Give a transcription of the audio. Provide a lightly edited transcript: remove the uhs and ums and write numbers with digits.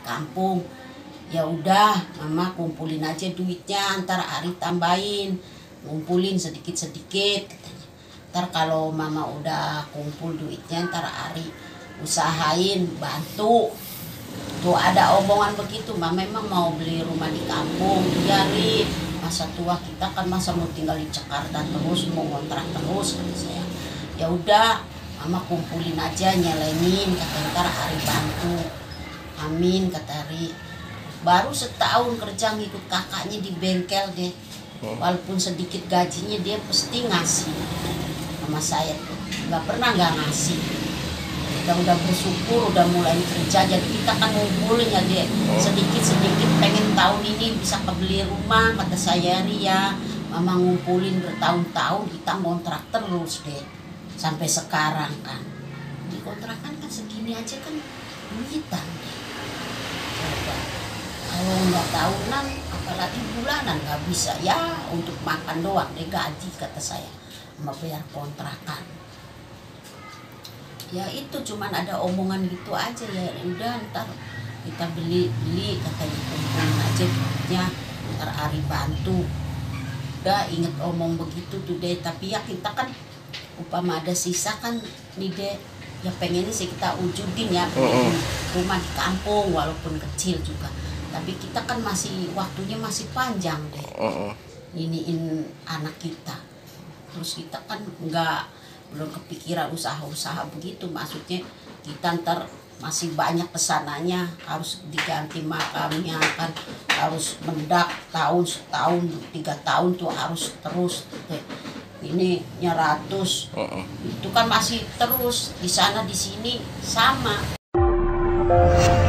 kampung. Ya udah, mama kumpulin aja duitnya, ntar Ari tambahin, ngumpulin sedikit-sedikit katanya. Ntar kalau mama udah kumpul duitnya, ntar Ari usahain bantu. Tuh ada omongan begitu, mama memang mau beli rumah di kampung. Ya Ri, masa tua kita kan masa mau tinggal di Jakarta terus, mau ngontrak terus kata saya. Ya udah, mama kumpulin aja, nyelenin kata, ntar Ari bantu. Amin kata Ari. Baru setahun kerja ngikut kakaknya di bengkel deh. Walaupun sedikit gajinya dia pasti ngasih sama saya tuh. Gak pernah gak ngasih. Kita udah bersyukur, udah mulai kerja. Jadi kita kan ngumpulin ya deh. Sedikit-sedikit pengen tahun ini bisa kebeli rumah. Kata saya Ria, mama ngumpulin bertahun-tahun kita ngontrak terus deh. Sampai sekarang kan. Di kontrakan kan segini aja kan duitan deh. Coba. Kalau nggak tahunan, apalagi bulanan nggak bisa ya untuk makan doang deh gaji kata saya, sama bayar kontrakan. Ya itu cuman ada omongan gitu aja ya udah ntar kita beli katanya kumpulin aja duitnya, ntar Ari bantu. Udah inget omong begitu tuh deh, tapi ya kita kan upama ada sisa kan nih deh. Ya pengennya sih kita wujudin ya rumah di kampung walaupun kecil juga. Tapi kita kan masih waktunya masih panjang deh. Iniin anak kita. Terus kita kan belum kepikiran usaha-usaha begitu. Maksudnya kita ntar masih banyak pesanannya, harus diganti makamnya kan, harus mendak setahun 3 tahun tuh harus terus deh. Ini 100 itu kan masih terus di sana di sini sama.